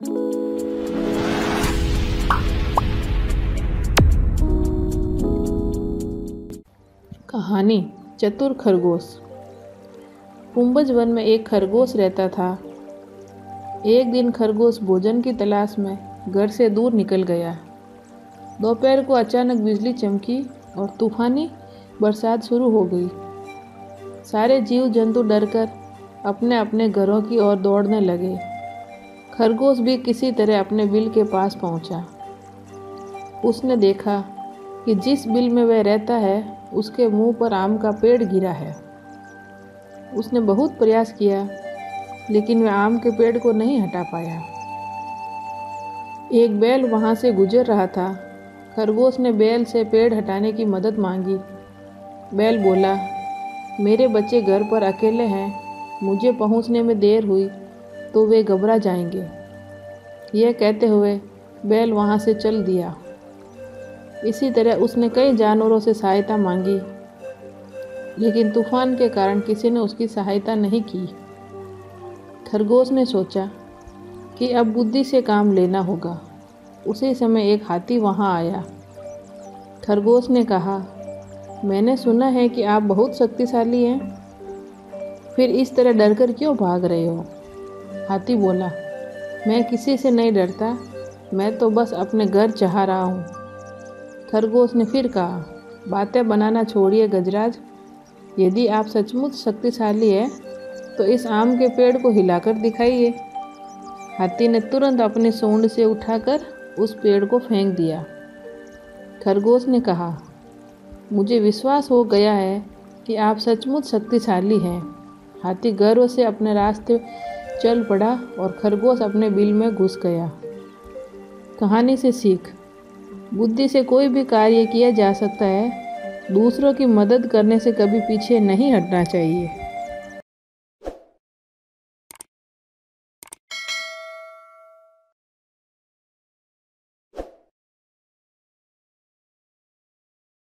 कहानी चतुर खरगोश। कुंभज वन में एक खरगोश रहता था। एक दिन खरगोश भोजन की तलाश में घर से दूर निकल गया। दोपहर को अचानक बिजली चमकी और तूफानी बरसात शुरू हो गई। सारे जीव जंतु डरकर अपने अपने घरों की ओर दौड़ने लगे। खरगोश भी किसी तरह अपने बिल के पास पहुंचा। उसने देखा कि जिस बिल में वह रहता है उसके मुंह पर आम का पेड़ गिरा है। उसने बहुत प्रयास किया लेकिन वह आम के पेड़ को नहीं हटा पाया। एक बैल वहां से गुजर रहा था। खरगोश ने बैल से पेड़ हटाने की मदद मांगी। बैल बोला, मेरे बच्चे घर पर अकेले हैं, मुझे पहुंचने में देर हुई तो वे घबरा जाएंगे। यह कहते हुए बैल वहां से चल दिया। इसी तरह उसने कई जानवरों से सहायता मांगी लेकिन तूफान के कारण किसी ने उसकी सहायता नहीं की। खरगोश ने सोचा कि अब बुद्धि से काम लेना होगा। उसी समय एक हाथी वहां आया। खरगोश ने कहा, मैंने सुना है कि आप बहुत शक्तिशाली हैं, फिर इस तरह डरकर क्यों भाग रहे हो? हाथी बोला, मैं किसी से नहीं डरता, मैं तो बस अपने घर चाह रहा हूँ। खरगोश ने फिर कहा, बातें बनाना छोड़िए गजराज, यदि आप सचमुच शक्तिशाली हैं तो इस आम के पेड़ को हिलाकर दिखाइए। हाथी ने तुरंत अपनी सूंड से उठाकर उस पेड़ को फेंक दिया। खरगोश ने कहा, मुझे विश्वास हो गया है कि आप सचमुच शक्तिशाली हैं। हाथी गर्व से अपने रास्ते चल पड़ा और खरगोश अपने बिल में घुस गया। कहानी से सीख, बुद्धि से कोई भी कार्य किया जा सकता है। दूसरों की मदद करने से कभी पीछे नहीं हटना चाहिए।